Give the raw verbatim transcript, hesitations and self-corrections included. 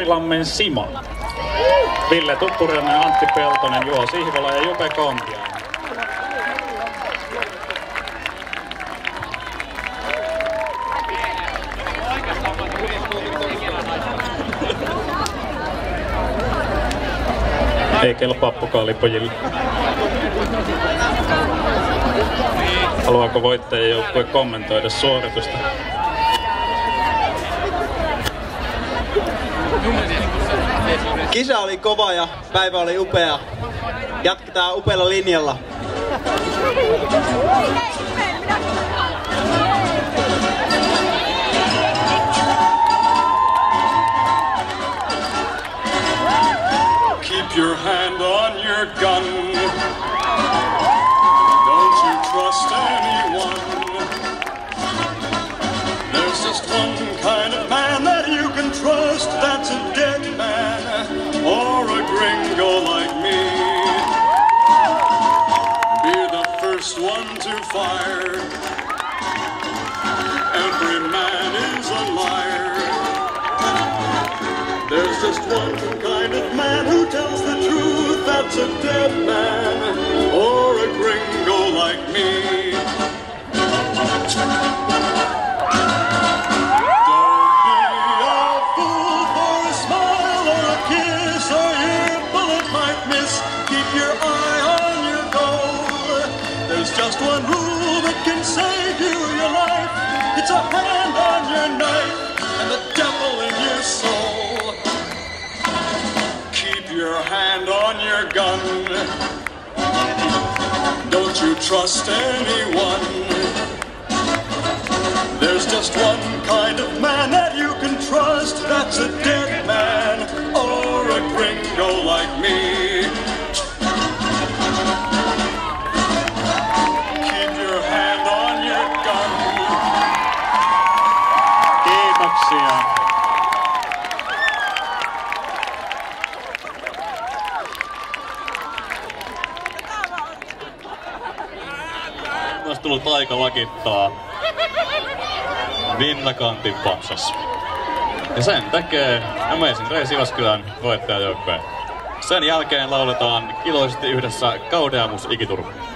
Merilammen Simo. Ville Tuppurainen, Antti Peltonen, Juho Sihvola ja Jupe Kontiainen. Ei kelpaa pokaalipojille. Haluaako voittajien joukkue kommentoida suoritusta? Kisa oli kova ja päivä oli upea. Jatketaan upealla linjalla. Keep your hand on your gun. Don't you trust anyone. There's just one kind of man that you can trust. That's a dead man or a gringo like me. Be the first one to fire. Every man is a liar. There's just one kind of man who tells the truth. That's a dead man or a gringo like me. Don't be a fool for a smile or a kiss, or your bullet might miss. Keep your eye on your goal. There's just one rule that can save you your life. It's a hand on your knife and the devil in your soul. Keep your hand on your gun. Don't you trust anyone. There's just one kind of man that you can trust. That's a dead man or a gringo like me. Keep your hand on your gun. Kiitoksia. Olisi tullut aika lakittaa Vinnakantin patsas. Ja sen tekee Amazing Race Jyväskylän voittajajoukkoja. Sen jälkeen lauletaan iloisesti yhdessä Gaudeamus Igitur.